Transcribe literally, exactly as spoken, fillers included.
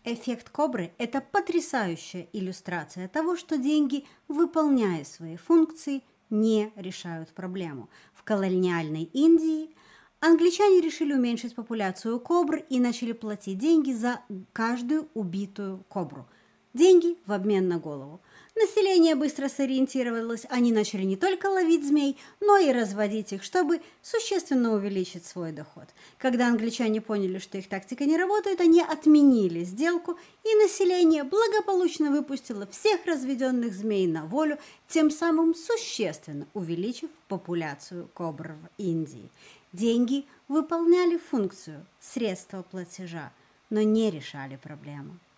Эффект кобры – это потрясающая иллюстрация того, что деньги, выполняя свои функции, не решают проблему. В колониальной Индии англичане решили уменьшить популяцию кобр и начали платить деньги за каждую убитую кобру. Деньги в обмен на голову. Население быстро сориентировалось, они начали не только ловить змей, но и разводить их, чтобы существенно увеличить свой доход. Когда англичане поняли, что их тактика не работает, они отменили сделку, и население благополучно выпустило всех разведенных змей на волю, тем самым существенно увеличив популяцию кобр в Индии. Деньги выполняли функцию средства платежа, но не решали проблему.